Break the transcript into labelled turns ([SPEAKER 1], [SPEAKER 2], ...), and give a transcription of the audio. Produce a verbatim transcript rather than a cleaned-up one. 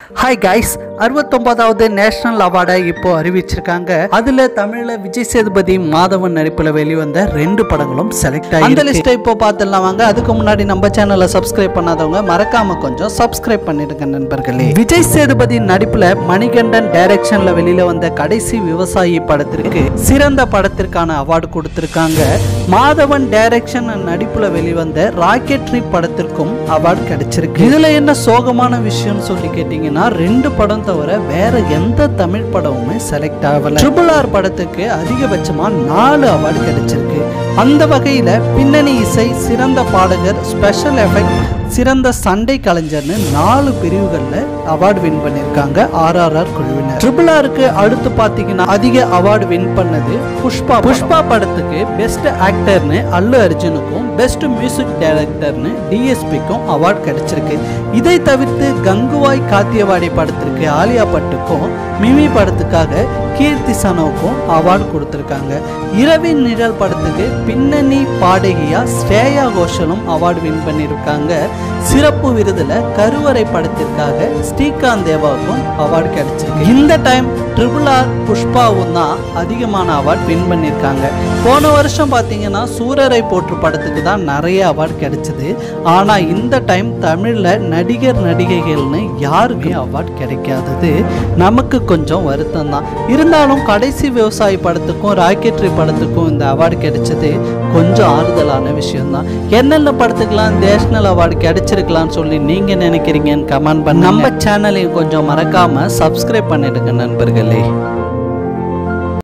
[SPEAKER 1] Hi guys, அறுபத்தொன்பதாவது national அவார்டை இப்போ அறிவிச்சிருக்காங்க. அதுல தமிழ்ல விஜய் சேதுபதி மாதவன் நடிப்புல வெளிவந்த ரெண்டு படங்களும் செலக்ட் ஆகி அந்த லிஸ்ட்டை இப்போ பார்த்துடலாம் வாங்க. அதுக்கு முன்னாடி நம்ம சேனலை சப்ஸ்கிரைப் பண்ணாதவங்க மறக்காம கொஞ்சம் சப்ஸ்கிரைப் பண்ணிடுங்க நண்பர்களே. விஜய் சேதுபதி நடிப்புல மணிகண்டன் டைரக்ஷன்ல வெளியில வந்த கடைசி விவசாயி படத்திற்கு சிறந்த படத்திற்கான அவார்டு கொடுத்திருக்காங்க. மாதவன் டைரக்ஷன் நடிப்புல வெளிவந்த ராக்கெட்ரி படத்திற்கும் அவார்டு கிடைச்சிருக்கு. இதுல என்ன சோகமான விஷயம் சொல்லி கேட்டீங்கன்னா ரெண்டு படம் தவிர வேற எந்த தமிழ் படமுமே செலக்ட் ஆகல. ட்ரிபிள் ஆர் படத்துக்கு அதிகபட்சமா நாலு அவார்டு கிடைச்சிருக்கு. அந்த வகையில பின்னணி இசை, சிறந்த பாடகர், ஸ்பெஷல் எஃபெக்ட், சிறந்த சண்டை கலைஞர்னு நாலு பிரிவுகள்ல அவார்டு வின் பண்ணிருக்காங்க ஆர்ஆர்ஆர் குழுவினர். ட்ரிபிள் ஆருக்கு அடுத்து பாத்தீங்கன்னா அதிக அவார்டு வின் பண்ணது புஷ்பா. புஷ்பா படத்துக்கு பெஸ்ட் ஆக்டர்னு அல்லு அர்ஜுனுக்கும் பெஸ்ட் மியூசிக் டைரக்டர்னு டிஎஸ்பிக்கும் அவார்டு கிடைச்சிருக்கு. இதை தவிர்த்து கங்குவாய் காத்தியவாடி படத்திற்கு ஆலியா பட்டுக்கும், மிமி படத்துக்காக கீர்த்தி சனோவுக்கும் அவார்டு கொடுத்திருக்காங்க. இரவின் நிழல் படத்துக்கு பின்னணி பாடகியா ஸ்ரேயா கோஷலும் அவார்டு வின் பண்ணியிருக்காங்க. சிறப்பு விருதுல கருவறை படத்திற்காக ஸ்ரீகாந்த் தேவாவுக்கும் அவார்டு கிடைச்சிருக்கு. இந்த டைம் ட்ரிபிள் ஆர் புஷ்பாவும் தான் அதிகமான அவார்டு வின் பண்ணியிருக்காங்க. போன வருஷம் பார்த்தீங்கன்னா சூரரை போற்று படத்துக்கு தான் நிறைய அவார்டு கிடைச்சது. ஆனால் இந்த டைம் தமிழில் நடிகர் நடிகைகள்னு யாருக்கும் அவார்டு கிடைக்காதது நமக்கு கொஞ்சம் வருத்தம் தான். இருந்தாலும் கடைசி விவசாயி படத்துக்கும் ராக்கெட்ரி படத்துக்கும் இந்த அவார்டு கிடைச்சது கொஞ்சம் ஆறுதலான விஷயம்தான். என்னென்ன படத்துக்கெல்லாம் நேஷனல் அவார்டு கிடைச்சிருக்கலாம்னு சொல்லி நீங்கள் நினைக்கிறீங்கன்னு கமெண்ட் பண்ணி நம்ம சேனலையும் கொஞ்சம் மறக்காமல் சப்ஸ்கிரைப் பண்ணிடுங்க நண்பர்களே.